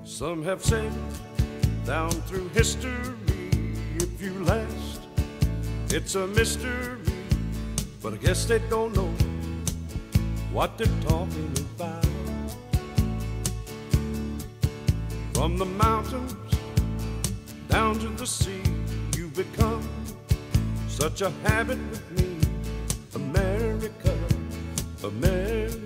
Some have said down through history, if you last, it's a mystery. But I guess they don't know what they're talking about. From the mountains down to the sea, you've become such a habit with me. America, America.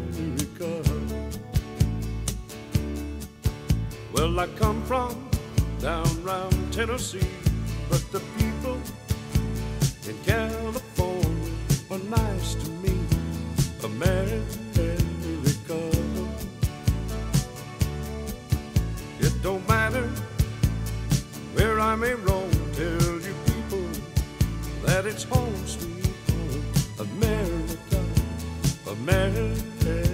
Well, I come from down round Tennessee, but the people in California are nice to me. America. It don't matter where I may roam, tell you people that it's home sweet home. America, America.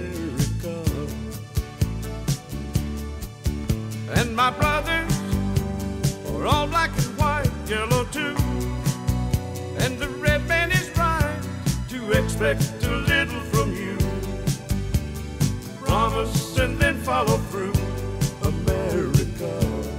And my brothers are all black and white, yellow too. And the red man is right to expect a little from you. Promise and then follow through. America.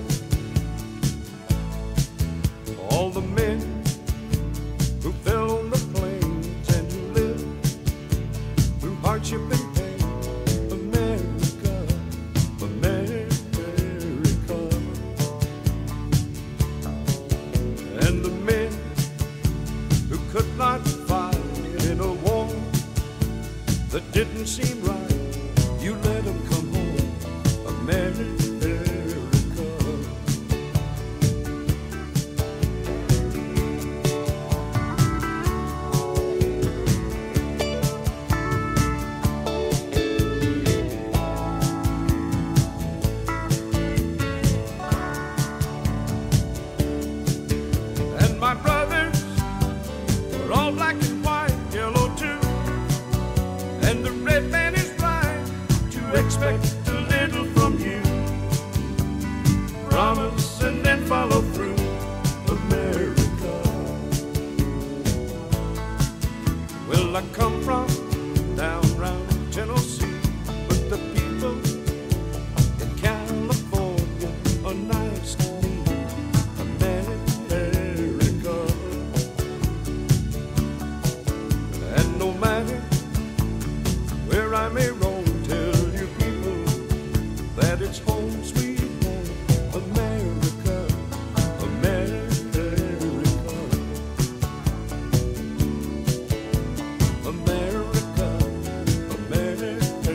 All the men who fell on the plains and who lived through hardship and pain. America, America. And the men who could not fight in a war that didn't seem right, you let them come home. America. My brothers are all black and white, yellow too. And the red man is right to expect a little from you. Promise and then follow through. America. Well, I come from down round Tennessee, but the people in California are nice to me. America. No matter where I may roam, tell you people that it's home sweet home. America, America, America, America.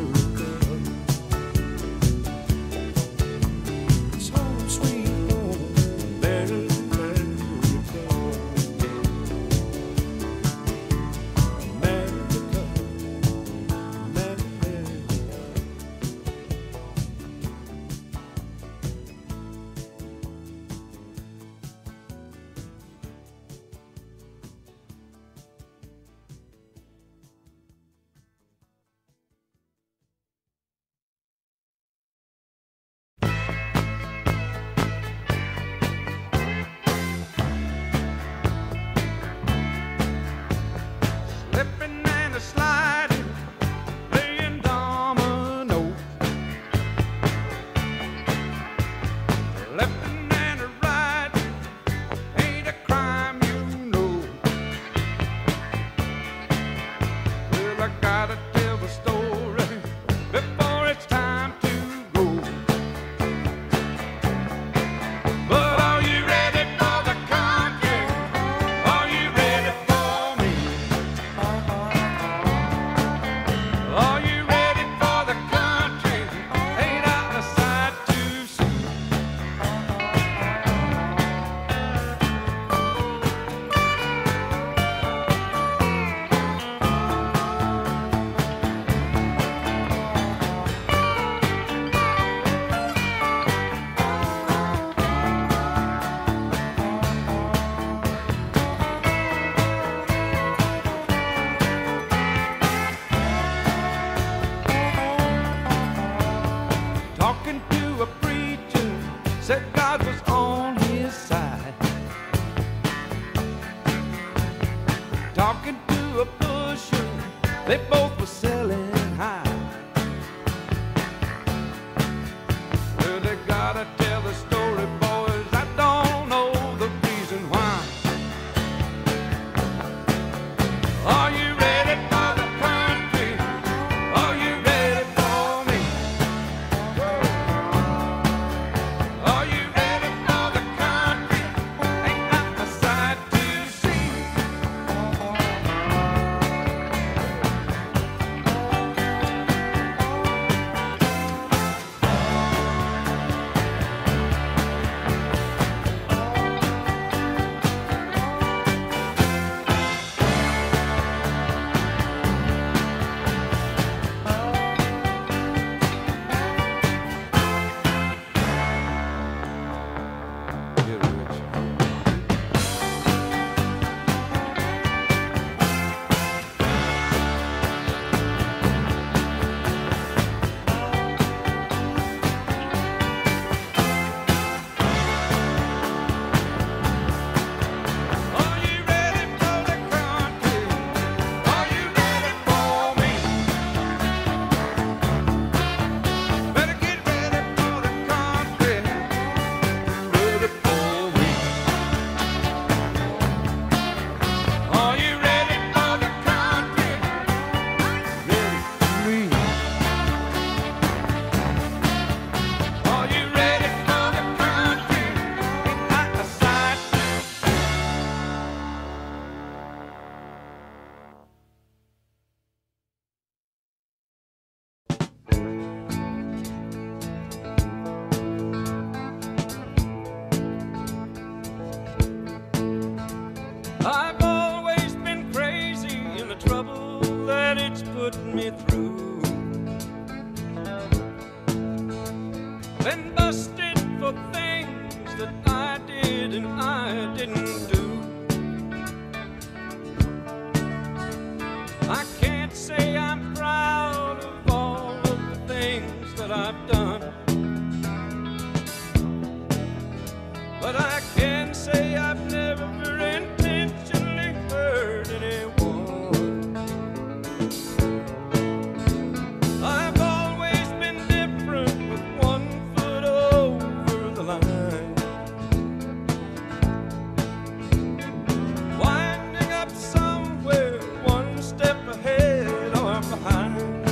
It's home sweet home, America. Slipping and a sliding, playing dominoes. Lefting and a riding ain't a crime, you know. Well, I gotta tell the story before it's time to go. But are you ready for the country? Are you ready for me? Are you ready for the country? Ain't out of sight to see. Talking to a preacher, said God was on his side. Talking to a pusher, they both were selling high. Been busted for things that I did and I didn't do. I can't say I'm proud of all of the things that I've done, but I can say I've never intentionally hurt anyone. I've always been different with one foot over the line, winding up somewhere one step ahead or behind.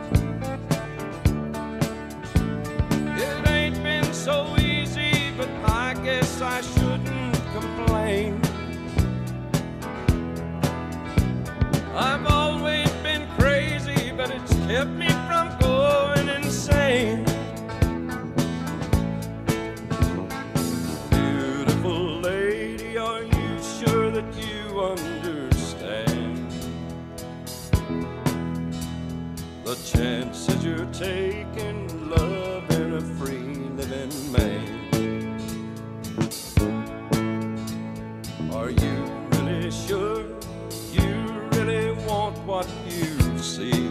It ain't been so easy, but I guess I shouldn't complain. I've always been crazy, but it's kept me from going insane. Beautiful lady, are you sure that you understand the chances you're taking, loving a free living man? Are you really sure you really want what you see?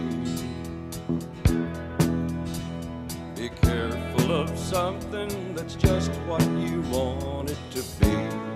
Be careful of something that's just what you want it to be.